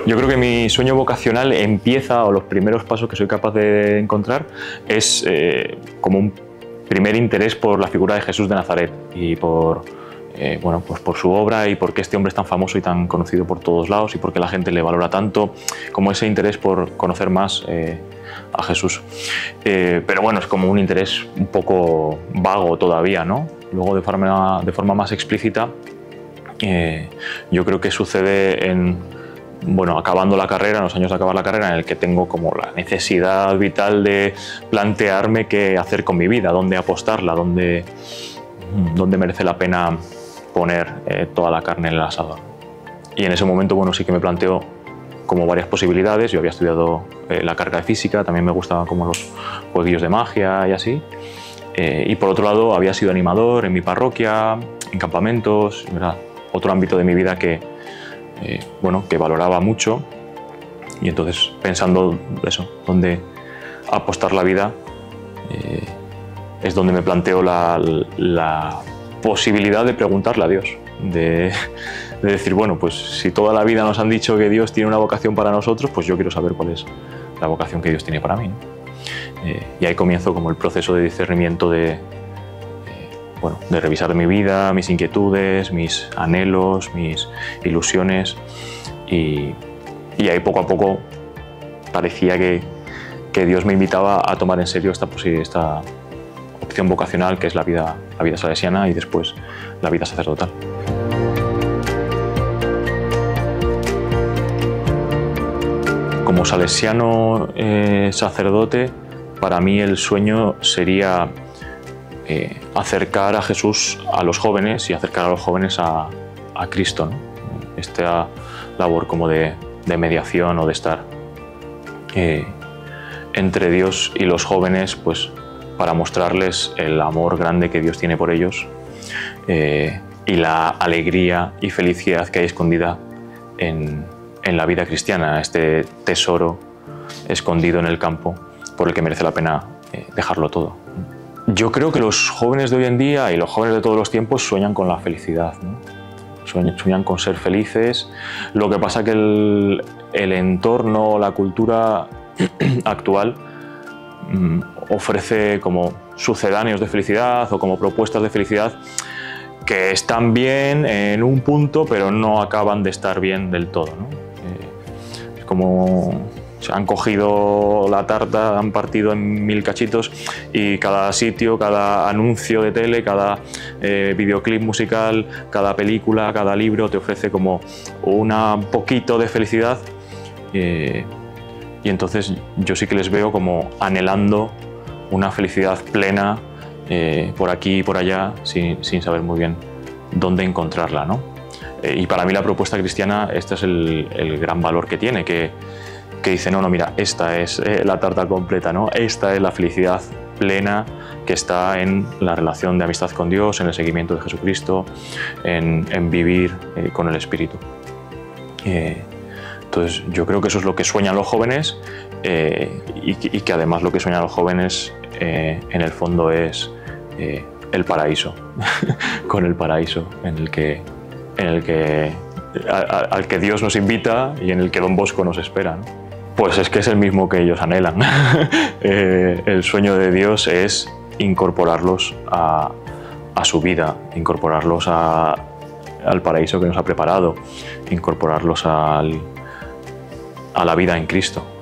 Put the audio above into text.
Yo creo que mi sueño vocacional empieza, o los primeros pasos que soy capaz de encontrar, es como un primer interés por la figura de Jesús de Nazaret y por, bueno, pues por su obra y por qué este hombre es tan famoso y tan conocido por todos lados y por qué la gente le valora tanto, como ese interés por conocer más a Jesús. Pero bueno, es como un interés un poco vago todavía, ¿no? Luego de forma más explícita, yo creo que sucede bueno, acabando la carrera, en los años de acabar la carrera, en el que tengo como la necesidad vital de plantearme qué hacer con mi vida, dónde apostarla, dónde merece la pena poner toda la carne en el asador. Y en ese momento, bueno, sí que me planteo como varias posibilidades. Yo había estudiado la carrera de física, también me gustaban como los jueguillos de magia y así. Y por otro lado, había sido animador en mi parroquia, en campamentos, ¿verdad? Otro ámbito de mi vida bueno, que valoraba mucho. Y entonces, pensando eso, dónde apostar la vida, es donde me planteo la posibilidad de preguntarle a Dios, de decir, bueno, pues si toda la vida nos han dicho que Dios tiene una vocación para nosotros, pues yo quiero saber cuál es la vocación que Dios tiene para mí, ¿no? Y ahí comienzo como el proceso de discernimiento bueno, de revisar mi vida, mis inquietudes, mis anhelos, mis ilusiones, y ahí poco a poco parecía que Dios me invitaba a tomar en serio esta opción vocacional, que es la vida salesiana y después la vida sacerdotal. Como salesiano sacerdote, para mí el sueño sería acercar a Jesús a los jóvenes y acercar a los jóvenes a Cristo, ¿no? Esta labor como de mediación o de estar entre Dios y los jóvenes, pues para mostrarles el amor grande que Dios tiene por ellos y la alegría y felicidad que hay escondida en la vida cristiana, este tesoro escondido en el campo por el que merece la pena dejarlo todo. Yo creo que los jóvenes de hoy en día y los jóvenes de todos los tiempos sueñan con la felicidad, ¿no? Sueñan con ser felices. Lo que pasa es que el entorno, la cultura actual ofrece como sucedáneos de felicidad o como propuestas de felicidad que están bien en un punto, pero no acaban de estar bien del todo, ¿no? Es como se han cogido la tarta, han partido en 1000 cachitos y cada sitio, cada anuncio de tele, cada videoclip musical, cada película, cada libro te ofrece como un poquito de felicidad, y entonces yo sí que les veo como anhelando una felicidad plena por aquí y por allá sin saber muy bien dónde encontrarla, ¿no? Y para mí la propuesta cristiana, este es el gran valor que tiene, que dice, no, mira, esta es la tarta completa, ¿no? Esta es la felicidad plena que está en la relación de amistad con Dios, en el seguimiento de Jesucristo, en vivir con el Espíritu. Entonces yo creo que eso es lo que sueñan los jóvenes, y que además lo que sueñan los jóvenes en el fondo es el paraíso, con el paraíso al que Dios nos invita y en el que Don Bosco nos espera, ¿no? Pues es que es el mismo que ellos anhelan. El sueño de Dios es incorporarlos a su vida, incorporarlos al paraíso que nos ha preparado, incorporarlos a la vida en Cristo.